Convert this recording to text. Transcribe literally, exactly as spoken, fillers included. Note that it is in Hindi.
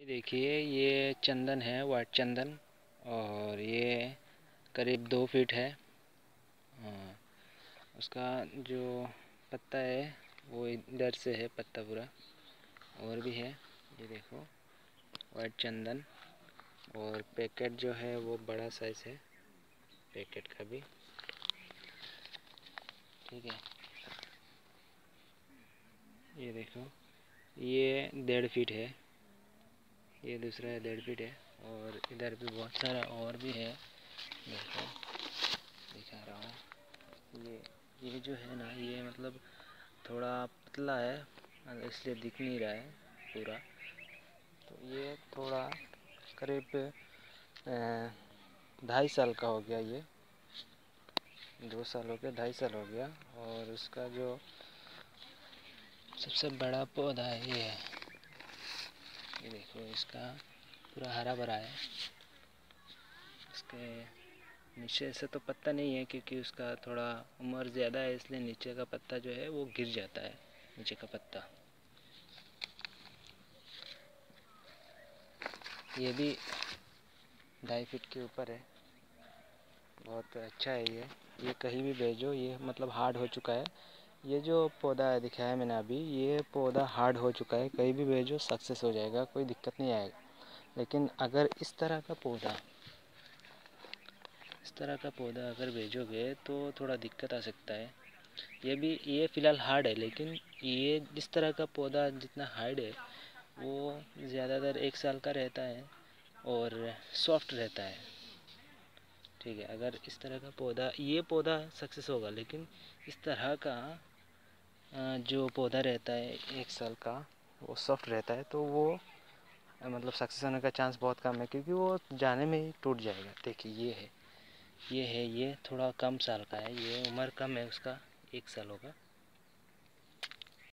ये देखिए, ये चंदन है, वाइट चंदन। और ये करीब दो फीट है। हाँ, उसका जो पत्ता है वो इधर से है पत्ता पूरा। और भी है, ये देखो, वाइट चंदन। और पैकेट जो है वो बड़ा साइज है पैकेट का भी। ठीक है, ये देखो, ये डेढ़ फीट है। ये दूसरा है, डेढ़ फीट है। और इधर भी बहुत सारा और भी है, देखो दिखा रहा हूँ। ये ये जो है ना, ये मतलब थोड़ा पतला है, इसलिए दिख नहीं रहा है पूरा। तो ये थोड़ा करीब ढाई साल का हो गया। ये दो साल हो गया, ढाई साल हो गया। और उसका जो सबसे बड़ा पौधा है ये है। ये देखो, इसका पूरा हरा भरा है। इसके नीचे से तो पत्ता नहीं है, क्योंकि उसका थोड़ा उम्र ज़्यादा है, इसलिए नीचे का पत्ता जो है वो गिर जाता है, नीचे का पत्ता। ये भी ढाई फीट के ऊपर है, बहुत अच्छा है ये। ये कहीं भी भेजो, ये मतलब हार्ड हो चुका है। ये जो पौधा है दिखाया मैंने अभी, ये पौधा हार्ड हो चुका है, कहीं भी भेजो सक्सेस हो जाएगा, कोई दिक्कत नहीं आएगा। लेकिन अगर इस तरह का पौधा इस तरह का पौधा अगर भेजोगे तो थोड़ा दिक्कत आ सकता है। ये भी, ये फ़िलहाल हार्ड है, लेकिन ये जिस तरह का पौधा जितना हार्ड है वो ज़्यादातर एक साल का रहता है और सॉफ्ट रहता है। ठीक है, अगर इस तरह का पौधा, ये पौधा सक्सेस होगा, लेकिन इस तरह का जो पौधा रहता है एक साल का, वो सॉफ्ट रहता है, तो वो मतलब सक्सेस होने का चांस बहुत कम है, क्योंकि वो जाने में ही टूट जाएगा। देखिए, ये है ये है ये थोड़ा कम साल का है, ये उम्र कम है उसका, एक साल होगा।